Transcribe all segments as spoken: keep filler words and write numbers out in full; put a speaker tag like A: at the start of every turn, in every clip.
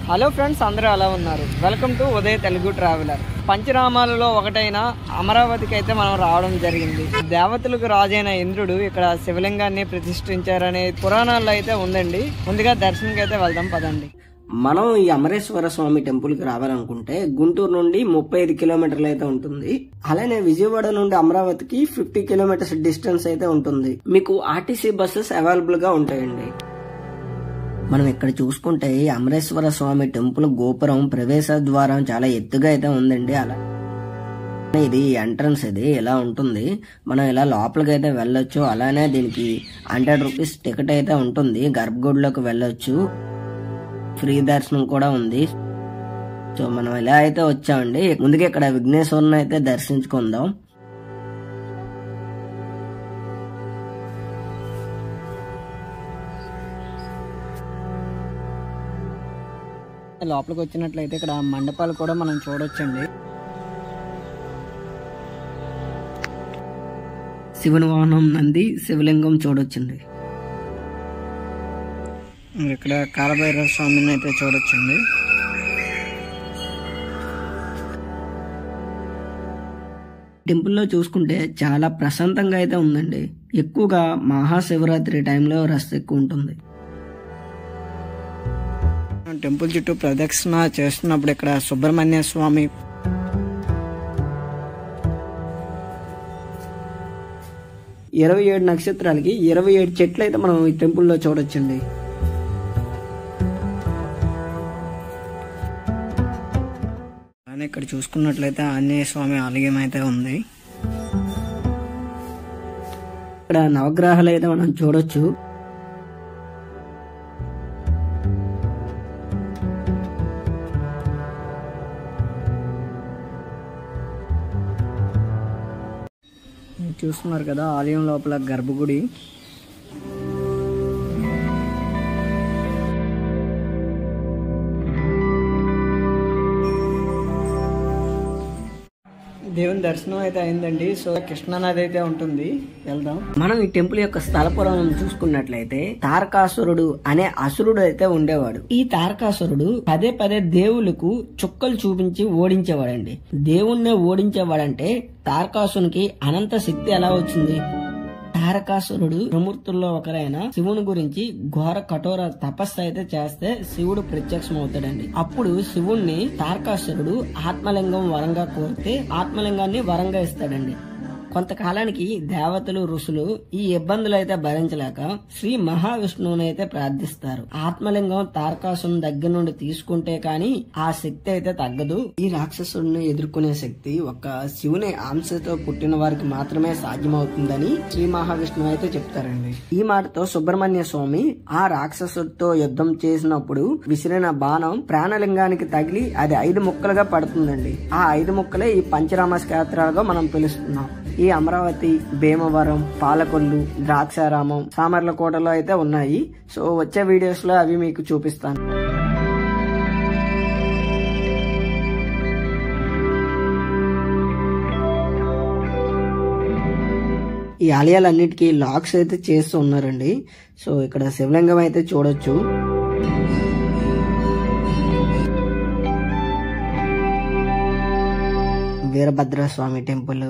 A: Hello friends, అందరూ ఎలా ఉన్నారు? Welcome to Uday Telugu traveller. పంచరామాలలో ఒకటైన అమరావతికి అయితే మనం రావడం జరిగింది. దేవతలకు రాజైన ఇంద్రుడు ఇక్కడ శివలింగాన్ని ప్రతిష్ఠించారనే పురాణాల్లో అయితే ఉందండి. ముందుగా దర్శనంకి అయితే వెళ్దాం, పదండి.
B: మనం ఈ అమరేశ్వర స్వామి టెంపుల్ కి రావాలనుకుంటే గుంటూరు నుండి ముప్పై ఐదు కిలోమీటర్లు అయితే ఉంటుంది. అలానే విజయవాడ నుండి అమరావతికి ఫిఫ్టీ కిలోమీటర్స్ డిస్టెన్స్ అయితే ఉంటుంది. మీకు ఆర్టీసీ బస్సెస్ అవైలబుల్ గా ఉంటాయండి. మనం ఇక్కడ చూసుకుంటే అమరేశ్వర స్వామి టెంపుల్ గోపురం ప్రవేశ ద్వారం చాలా ఎత్తుగా అయితే ఉందండి. అలా ఇది ఎంట్రన్స్, ఇది ఇలా ఉంటుంది. మనం ఇలా లోపలికి అయితే వెళ్ళొచ్చు. అలానే దీనికి హండ్రెడ్ రూపీస్ టికెట్ అయితే ఉంటుంది. గర్భగుడిలోకి వెళ్ళొచ్చు, ఫ్రీ దర్శనం కూడా ఉంది. సో మనం ఇలా అయితే వచ్చామండి. ముందుగా ఇక్కడ విఘ్నేశ్వరుని అయితే దర్శించుకుందాం.
A: లోపలికి వచ్చినట్లయితే ఇక్కడ మండపాలు కూడా మనం చూడొచ్చండి.
B: శివుని వాహనం నంది శివలింగం చూడొచ్చండి.
A: ఇక్కడ కాలభైరవ స్వామిని అయితే చూడొచ్చండి.
B: టెంపుల్లో చూసుకుంటే చాలా ప్రశాంతంగా అయితే ఉందండి. ఎక్కువగా మహాశివరాత్రి టైంలో రష్ ఎక్కువ ఉంటుంది.
A: టెంపుల్ చుట్టూ ప్రదక్షిణ చేస్తున్నప్పుడు ఇక్కడ సుబ్రహ్మణ్య స్వామి
B: ఇరవై ఏడు నక్షత్రాలకి ఇరవై ఏడు చెట్లు అయితే మనం ఈ టెంపుల్లో చూడొచ్చండి.
A: అలానే ఇక్కడ చూసుకున్నట్లయితే ఆంజనేయ స్వామి ఆలయం అయితే ఉంది.
B: ఇక్కడ నవగ్రహాలు అయితే మనం చూడొచ్చు.
A: చూస్తున్నారు కదా ఆలయం లోపల గర్భగుడి. దేవుని దర్శనం అయితే అయిందండి. సో కృష్ణానది అయితే ఉంటుంది, వెళ్దాం.
B: మనం ఈ టెంపుల్ యొక్క స్థల పురాణం చూసుకున్నట్లయితే తారకాసురుడు అనే అసురుడు అయితే ఉండేవాడు. ఈ తారకాసురుడు పదే పదే దేవుళ్లకు చుక్కలు చూపించి ఓడించేవాడండి. దేవుణ్ణే ఓడించేవాడంటే తారకాసునికి అనంత శక్తి ఎలా వచ్చింది? తారకాసురుడు ప్రమూర్తుల్లో ఒకరైన శివుని గురించి ఘోర కఠోర తపస్సు అయితే చేస్తే శివుడు ప్రత్యక్షం అవుతాడండి. అప్పుడు శివుణ్ణి తారకాసురుడు ఆత్మలింగం వరంగా కోరితే ఆత్మలింగాన్ని వరంగా ఇస్తాడండి. కొంతకాలానికి దేవతలు ఋషులు ఈ ఇబ్బందులు అయితే భరించలేక శ్రీ మహావిష్ణువుని అయితే ప్రార్థిస్తారు. ఆత్మలింగం తారకాసుని దగ్గర నుండి తీసుకుంటే కాని ఆ శక్తి అయితే తగ్గదు. ఈ రాక్షసుడిని ఎదుర్కొనే శక్తి ఒక శివుని అంశతో పుట్టిన వారికి మాత్రమే సాధ్యమవుతుందని శ్రీ మహావిష్ణువు అయితే చెప్తారండి. ఈ మాటతో సుబ్రహ్మణ్య స్వామి ఆ రాక్షసుడితో యుద్ధం చేసినప్పుడు విసిరిన బాణం ప్రాణలింగానికి తగిలి అది ఐదు ముక్కలుగా పడుతుందండి. ఆ ఐదు ముక్కలే ఈ పంచరామ క్షేత్రాలుగా మనం పిలుస్తున్నాం. ఈ అమరావతి, భీమవరం, పాలకొల్లు, ద్రాక్షారామం, సామర్లకోటలో అయితే ఉన్నాయి. సో వచ్చే వీడియోస్ లో అవి మీకు చూపిస్తాను. ఈ ఆలయాలన్నిటికీ లాక్స్ అయితే చేస్తూ ఉన్నారండి. సో ఇక్కడ శివలింగం అయితే చూడొచ్చు. వీరభద్రస్వామి టెంపుల్,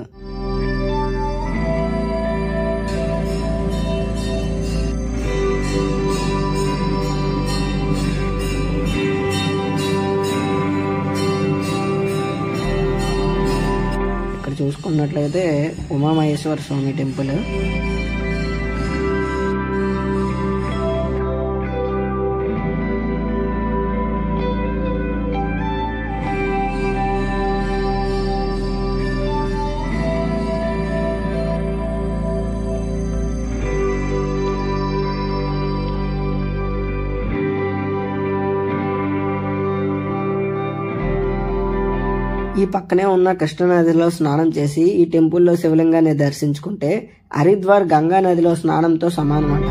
B: ఇక్కడ చూసుకున్నట్లయితే ఉమామహేశ్వర స్వామి టెంపుల్, ఈ పక్కనే ఉన్న కృష్ణానదిలో స్నానం చేసి ఈ టెంపుల్లో శివలింగాన్ని దర్శించుకుంటే హరిద్వార్ గంగా నదిలో స్నానంతో సమానమాట.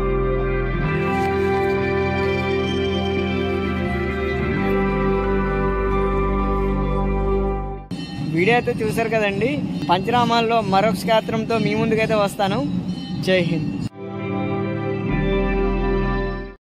A: వీడియో అయితే చూసారు కదండి. పంచరామాల్లో మరొక క్షేత్రంతో మీ ముందుకైతే వస్తాను. జై హింద్.